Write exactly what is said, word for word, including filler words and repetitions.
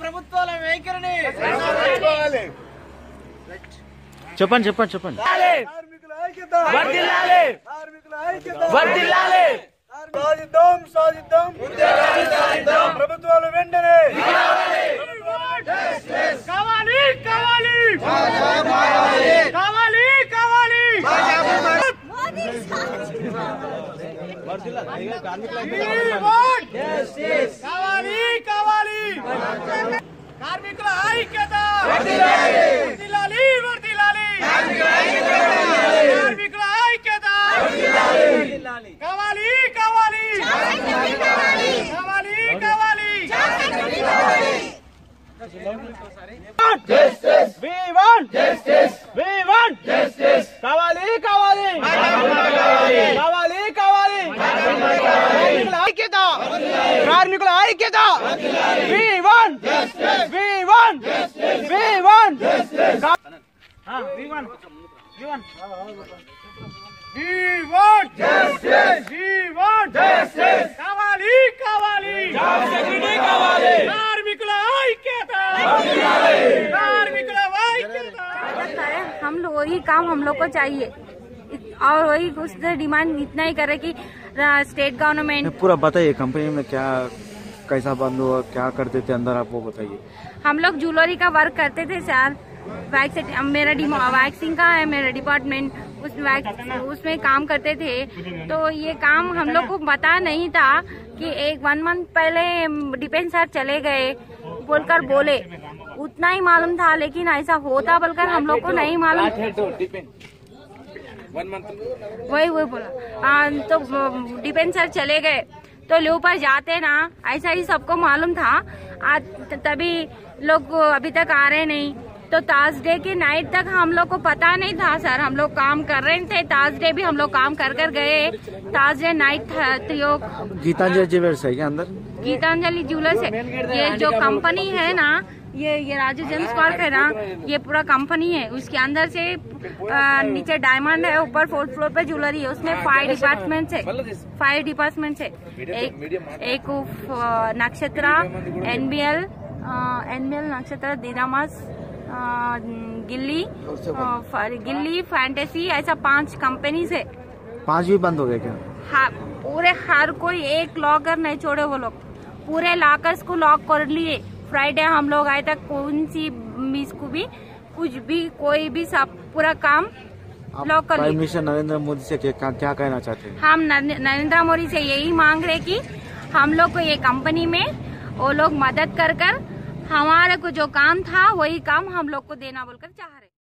ప్రభుత్వాల వైఖరిని చెప్పండి చెప్పండి చెప్పండి కార్మికుల ఐక్యత వర్ధిల్లాలి కార్మికుల ఐక్యత వర్ధిల్లాలి సాధిద్దాం సాధిద్దాం ఉద్యోగాలు సాధిద్దాం ప్రభుత్వాలు వెంటనే కావాలి కావాలి కావాలి కావాలి కావాలి కావాలి కార్మికుల ఐక్యత వర్ధిల్లాలి వర్ధిల్లాలి కార్మికుల ఐక్యత కావాలి కావాలి కావాలి కావాలి justice we want justice we want justice కావాలి కావాలి కావాలి కావాలి కార్మికుల ఐక్యత కార్మికుల ఐక్యత we want justice we want justice we want justice ha we want we want we want justice we want justice కావాలి కావాలి సెక్యూరిటీ కావాలి కార్మికుల ఐక్యత कार्मिकुल हम लोग वही काम हम लोग को चाहिए और वही उससे डिमांड इतना ही करे कि स्टेट गवर्नमेंट पूरा बताइए कंपनी में क्या कैसा बंद हुआ, क्या करते थे अंदर, आप वो बताइए। हम लोग ज्वेलरी का वर्क करते थे सर। वैक्स मेरा वैक्सिंग का है मेरा डिपार्टमेंट, उस उसमें काम करते थे। तो ये काम हम लोग को पता नहीं था कि एक वन मंथ पहले डिफेंस सर चले गए बोलकर बोले, उतना ही मालूम था। लेकिन ऐसा होता बोलकर हम लोग को नहीं मालूम। वही वही बोला आ, तो डिफेंस सर चले गए तो लोग पर जाते ना, ऐसा ही सबको मालूम था। आज तभी लोग अभी तक आ रहे नहीं। तो थर्सडे के नाइट तक हम लोग को पता नहीं था सर, हम लोग काम कर रहे थे। थर्सडे भी हम लोग काम कर कर गए। थर्सडे नाइट था तो गीतांजलि ज्वेलर्स है क्या अंदर? गीतांजलि ज्वेलर्स है ये जो कंपनी है ना, ये ये राजू जेम्स पार्क है ना, ये पूरा कंपनी है। उसके अंदर से आ, नीचे डायमंड है, ऊपर फोर्थ फ्लोर पे ज्वेलरी है। उसमें फाइव डिपार्टमेंट है फाइव डिपार्टमेंट है एक एक नक्षत्र, एनबीएल एनबीएल नक्षत्र, दीदामास, गिल्ली गिल्ली फैंटेसी, ऐसा पांच कंपनी है। पांच भी बंद हो गए क्या? हाँ, पूरे हर कोई एक लॉकर नहीं छोड़े। वो लोग पूरे लॉकर्स को लॉक कर लिए। फ्राइडे हम लोग आए तक कौन सी मिस को भी कुछ भी कोई भी सब पूरा काम लॉक कर लिए। मिशन नरेंद्र मोदी से क्या, क्या कहना चाहते हैं? हम नरेंद्र मोदी से यही मांग रहे कि हम लोग को ये कंपनी में वो लोग मदद कर कर हमारे को जो काम था वही काम हम लोग को देना बोलकर चाह रहे।